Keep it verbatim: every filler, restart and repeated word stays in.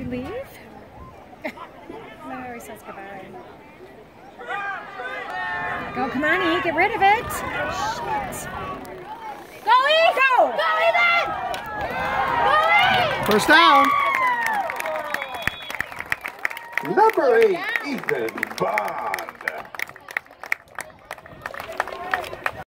leave? No, he says goodbye. Go, come on, E, get rid of it. Shit. Go, E! Go! Go, Ethan! Go, E! First down. Number eight, Ethan Bond.